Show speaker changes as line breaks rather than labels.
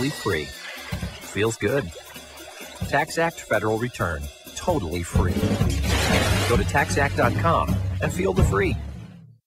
totally free. Feels good. TaxAct Federal Return. Totally free. Go to TaxAct.com and feel the free.